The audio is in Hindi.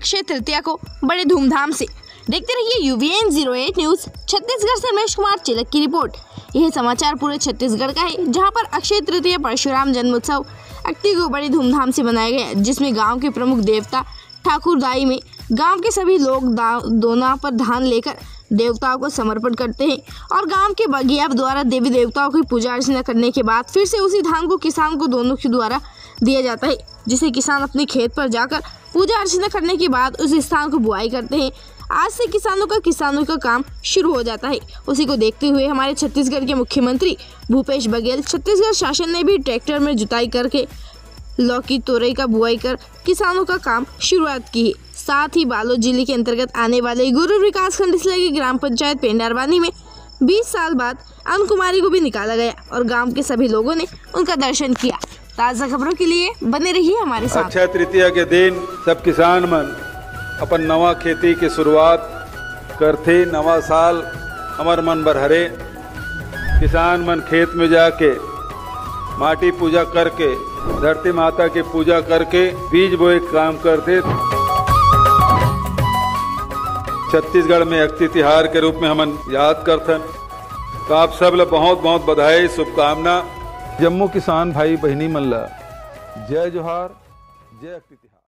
अक्षय तृतीया को बड़े धूमधाम से। देखते रहिए UVN 08 न्यूज। छत्तीसगढ़ से रमेश कुमार चिलक की रिपोर्ट। यह समाचार पूरे छत्तीसगढ़ का है, जहां पर अक्षय तृतीया परशुराम जन्मोत्सव अक्ति को बड़ी धूमधाम से मनाया गया, जिसमें गांव के प्रमुख देवता ठाकुरदाई में गांव के सभी लोग दोना पर धान लेकर देवताओं को समर्पण करते हैं और गांव के बगिया द्वारा देवी देवताओं की पूजा अर्चना करने के बाद फिर से उसी धान को किसान को दोनों के द्वारा दिया जाता है, जिसे किसान अपने खेत पर जाकर पूजा अर्चना करने के बाद उस स्थान को बुआई करते हैं। आज से किसानों का काम शुरू हो जाता है। उसी को देखते हुए हमारे छत्तीसगढ़ के मुख्यमंत्री भूपेश बघेल छत्तीसगढ़ शासन ने भी ट्रैक्टर में जुताई करके लौकी तोरई का बुआई कर किसानों का काम शुरुआत की है। साथ ही बालोद जिले के अंतर्गत आने वाले गुरु विकास खंड से लगी ग्राम पंचायत पेंडारवानी में 20 साल बाद अन्नकुमारी को भी निकाला गया और गांव के सभी लोगों ने उनका दर्शन किया। ताज़ा खबरों के लिए बने रहिए हमारे साथ। अक्षय तृतीया के दिन सब किसान मन अपन नवा खेती की शुरुआत करते। नवा साल हमार मन बर हरे। किसान मन खेत में जाके माटी पूजा करके धरती माता की पूजा करके बीज बोए काम करते। छत्तीसगढ़ में अक्ति तिहार के रूप में हम याद करते। तो आप सब ला बहुत बहुत बधाई, शुभकामना। जम्मू किसान भाई बहनी मन ला जय जोहार, जय अक्ति।